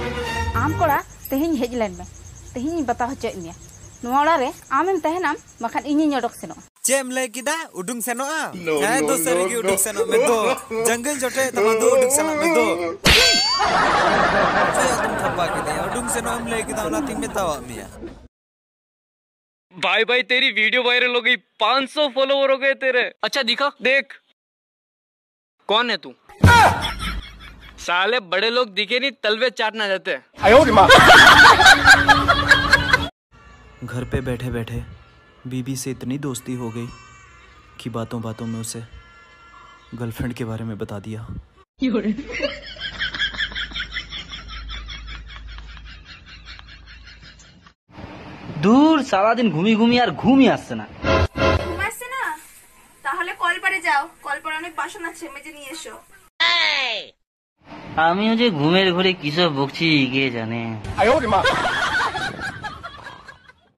आम कोड़ा तेहिं हेज लेन में तेहिं बता होचे मिया नोड़ा रे आमेम तहनाम मखान इᱧिᱧ ओडक सेनो चेम ले किदा उडुंग सेनोआ है तो सरीगी उडुंग सेनो में दो जंगल जोटे तमा दो उडुंग सेनो में दो तुम थप्पा किदे उडुंग सेनो हम ले किदा ना तिम मेतावा मिया भाई भाई तेरी वीडियो वायरल हो गई 500 फॉलोवर हो गए तेरे। अच्छा दिखा देख कौन है तू। साले बड़े लोग दिखे नहीं तलवे चाटना जाते। घर पे बैठे बैठे बीबी से इतनी दोस्ती हो गई कि बातों बातों में उसे गर्लफ्रेंड के बारे में बता दिया। दूर सारा दिन घूमी घूमी और घूमी आसছে না ঘুমাইছে না তাহলে কলপারে যাও কলপারে অনেক বাসন আছে মেজে নিয়ে এসো। আমিও যে ঘুমের ঘরে কিসব বকছি কে জানে।